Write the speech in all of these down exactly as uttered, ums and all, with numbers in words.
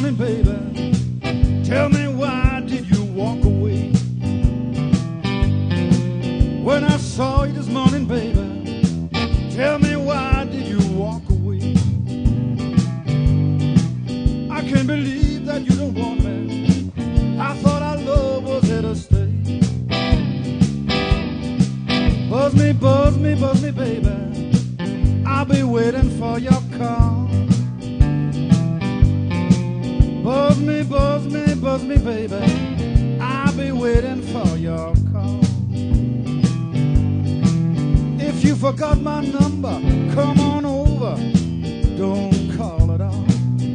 morning, baby. Tell me, why did you walk away? When I saw you this morning, baby, tell me, why did you walk away? I can't believe that you don't want me. I thought our love was here to stay. Buzz me, buzz me, buzz me, baby. I'll be waiting for your call. Buzz me, buzz me, buzz me, baby. I'll be waiting for your call. If you forgot my number, come on over. Don't call at all.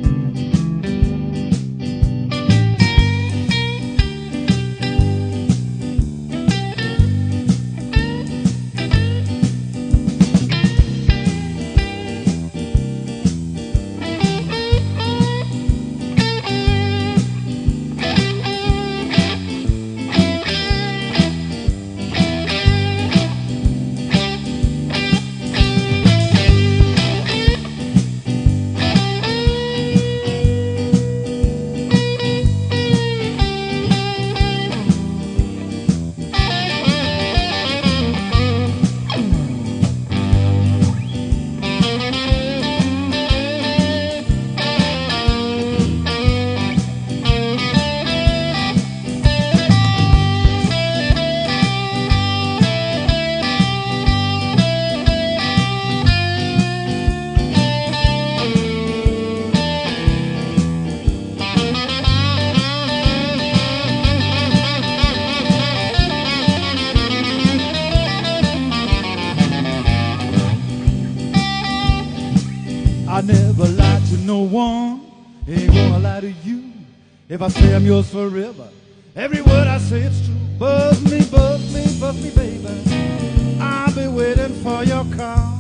I never lied to no one, ain't gonna lie to you. If I say I'm yours forever, every word I say it's true. Buzz me, buzz me, buzz me, baby. I'll be waiting for your call.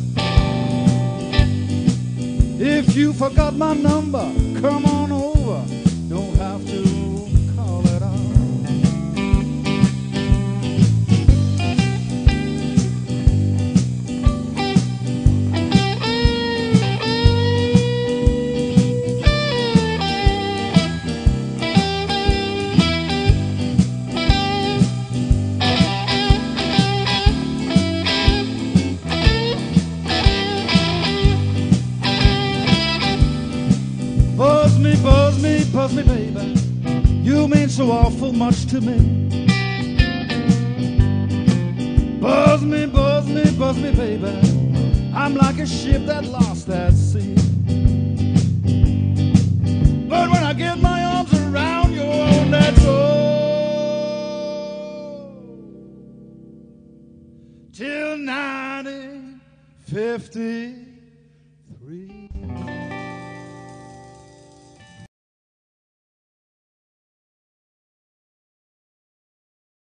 If you forgot my number, come on over. Don't have to call at all. Buzz me, buzz me, buzz me, baby. You mean so awful much to me. Buzz me, buzz me, buzz me, baby. I'm like a ship that lost at sea. But when I get my arms around you on that road till nineteen fifty-three.